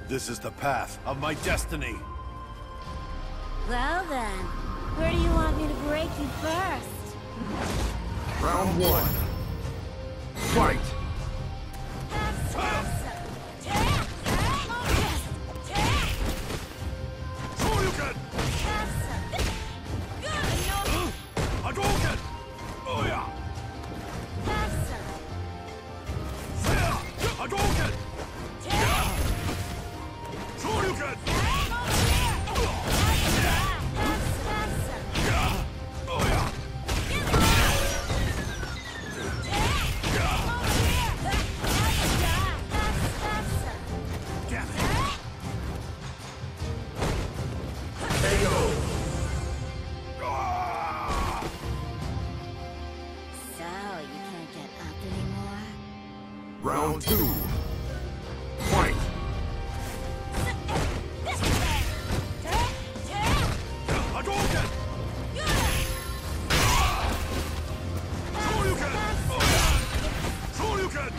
This is the path of my destiny. Well then, where do you want me to break you first? Round one. Fight! Shoryuken! Hadouken! Oh yeah! Hadouken! Shoryuken! Oh yeah! Damn it! KO! So, you can't get up anymore? Round two. Fight! Hadouken! Shoryuken! Oh yeah! Shoryuken!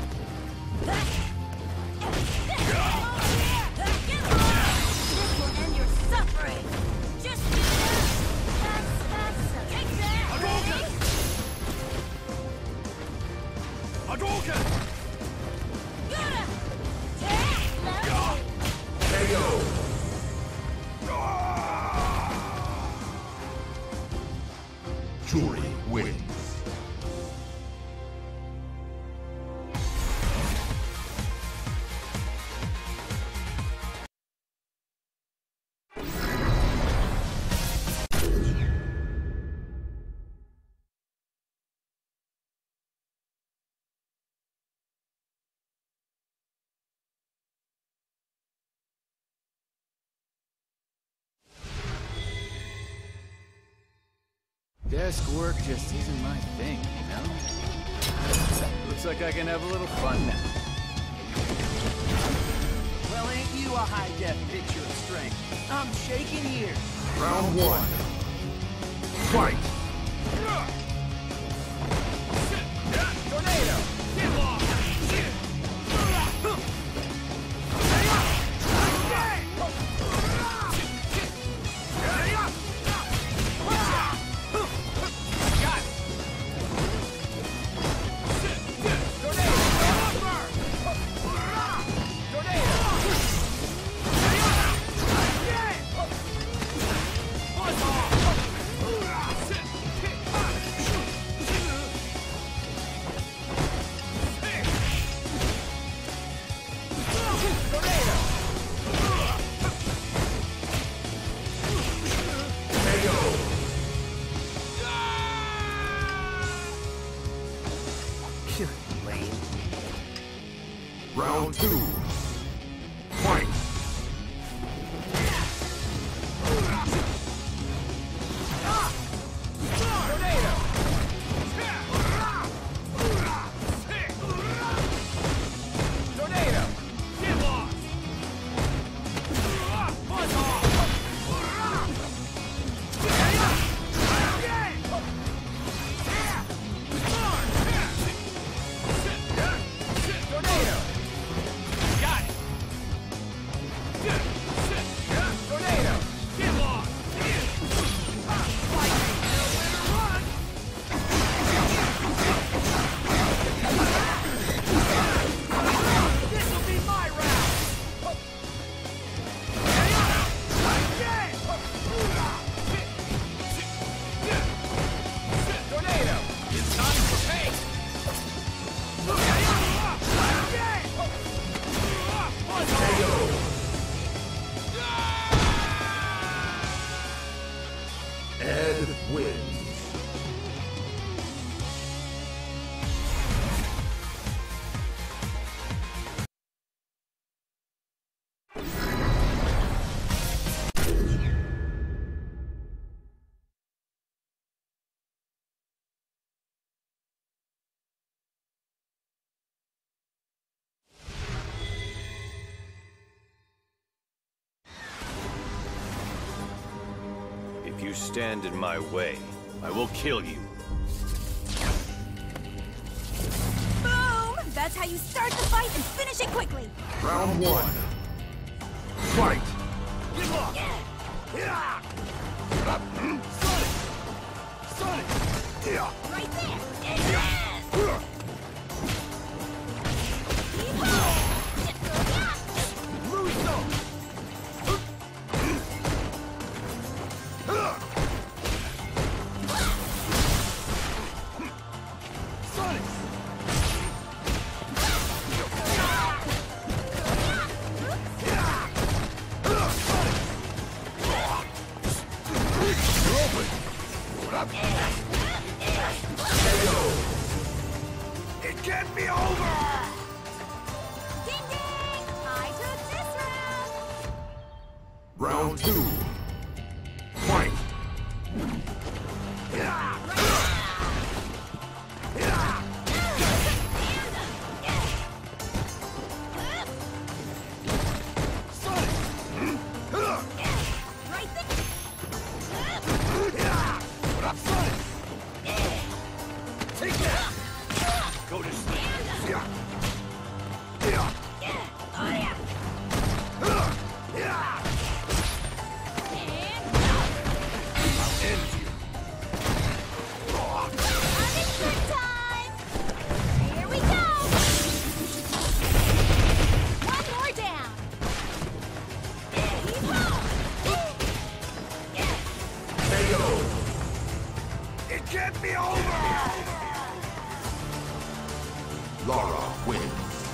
This will end your suffering! Just do that! Take that! Hadouken! Hadouken! KO! Jury wins. Desk work just isn't my thing, you know? Looks like I can have a little fun now. Well, ain't you a high-def picture of strength? I'm shaking here. Round one. Fight! Tornado! Get lost! Lame. Round two. Fight! Tornado! Tornado! Get lost! Buzz off! Tornado! Got it! Tornado! Get lost! Fight me! Nowhere to run! This'll be my round! Tornado! It's time for pain! Ed wins. If you stand in my way, I will kill you. Boom! That's how you start the fight and finish it quickly! Round one. Fight! Right there! It can't be over! Ding ding! I took this round! Round 2. Fight! Right there! Take that! Go to sleep. Understood time! Here we go! One more down! KO! It can't be over! Lara wins.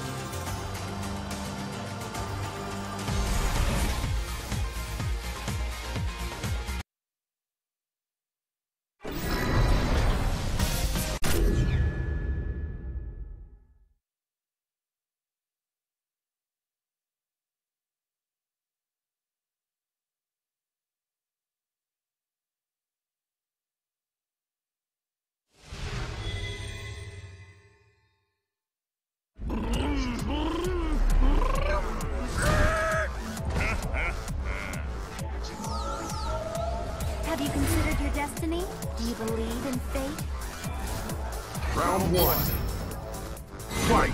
Have you considered your destiny? Do you believe in fate? Round 1. Fight!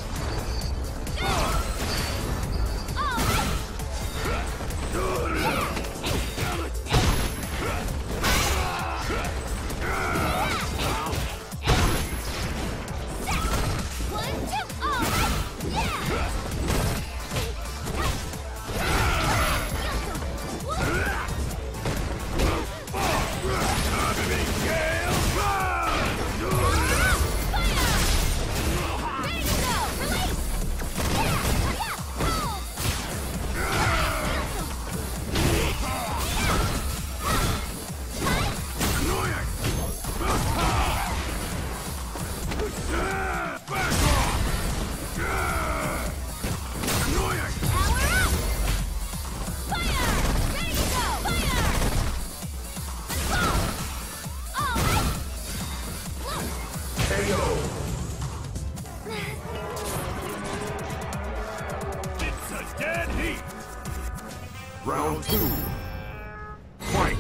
It's a dead heat. Round 2. Fight!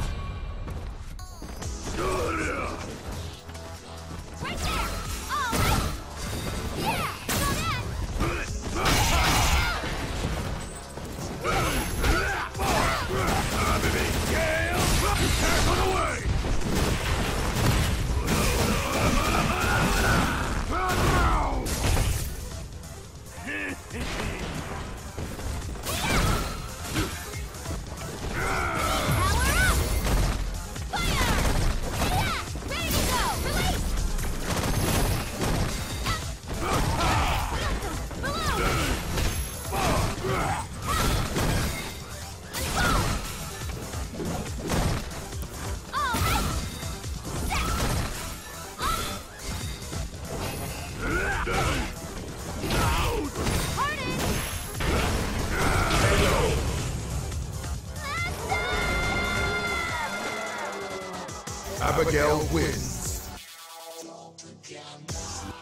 Right there! All right! Yeah! Go that! Abigail wins.